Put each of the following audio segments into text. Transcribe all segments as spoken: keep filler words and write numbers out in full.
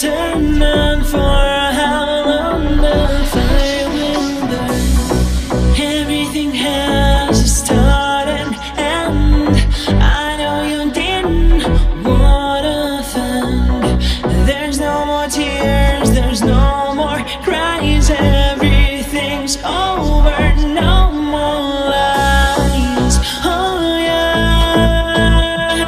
turn on for how long the fire will burn. Everything has a start and end. I know you didn't want to offend. There's no more tears, there's no more cries. Everything's over, no more lies. Oh yeah.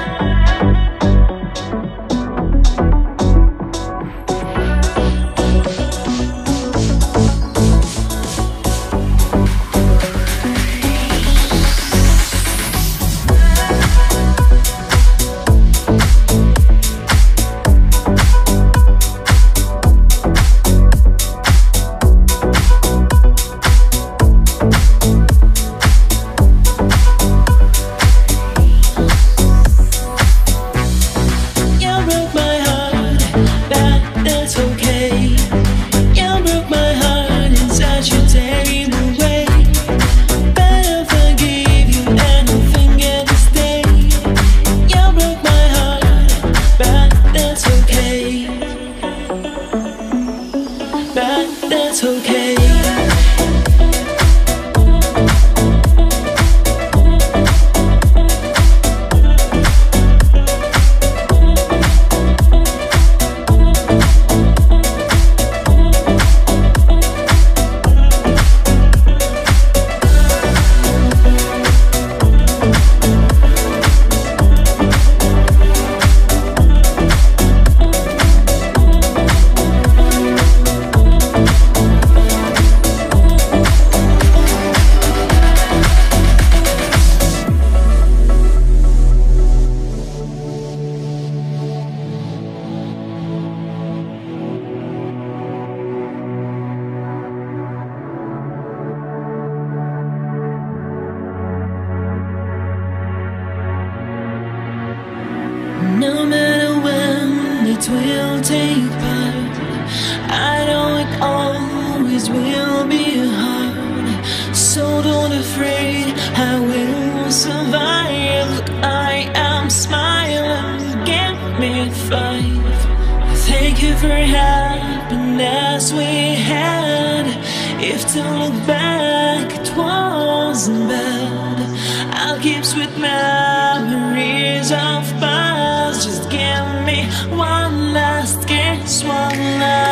That's okay. No matter when it will take part, I know it always will be hard. So don't afraid, I will survive. Look, I am smiling, give me five. Thank you for happiness we had. If to look back, it wasn't bad. I'll keep sweet memories of past. Just give me one last kiss, one last